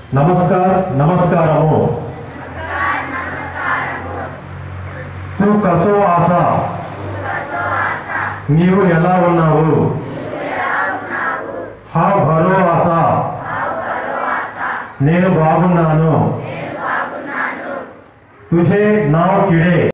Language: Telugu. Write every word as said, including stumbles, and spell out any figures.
నమస్కార్ నమస్కారము. తు కసో ఆశా, నీవు ఎలా ఉన్నావు? హా భరో ఆశా, నేను బాగున్నాను. తుझे नाव किडे.